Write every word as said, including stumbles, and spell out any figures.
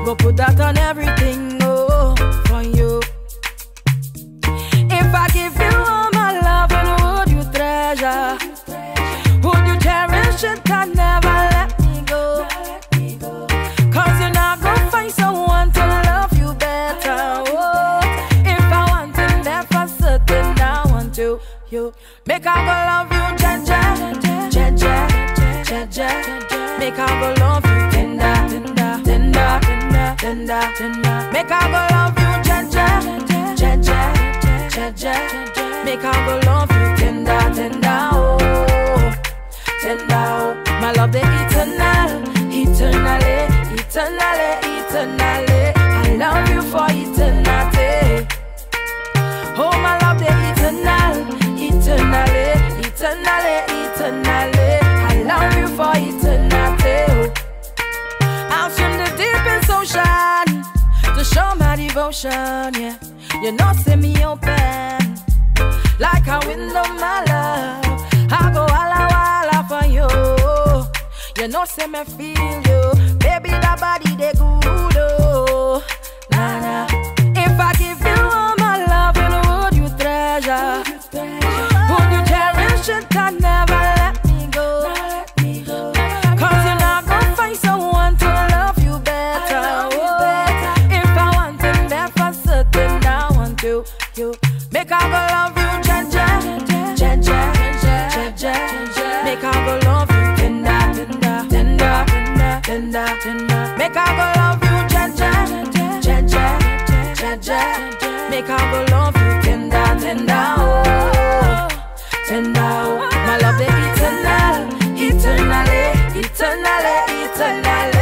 go put that on everything, oh, for you. If I give you all my love, and would you treasure? Would you cherish it and never let me go? Cause you're not gonna find someone to love you better, oh. If I want it, then for certain I want to, you. Make I go love you, Jaja, Jaja, Jaja. Make I go love you, tender, tender, tender, tender, tender, tender. Make I go love you, Jaja, Jaja, Jaja. Make I go love you, tender, tender, oh, tender, oh. My love the eternal, eternally, eternally, eternally. I love you for eternity. Oh, my love the eternal, eternally, eternally, eternally. I love you for eternity. I'll swim the deepest ocean to show my devotion, yeah. You know, see me open like a window, my love. I go walla walla for you. You know, see me feel you, baby. That body they good, oh, nah nah. If I give you all my love, and would you treasure? Would you cherish it and never let me go? Cause you're not gonna find someone to love you better, oh. If I want him, then for certain I want you, you. Make I go love you, Jaja, Jaja, Jaja. Make I go love you, tender, tender, tender, tender, tender, tender. Make I go love you, Jaja, Jaja, Jaja. Make I go love you, tender, tender, oh, tender, oh. My love the eternal, eternally, eternally, eternally.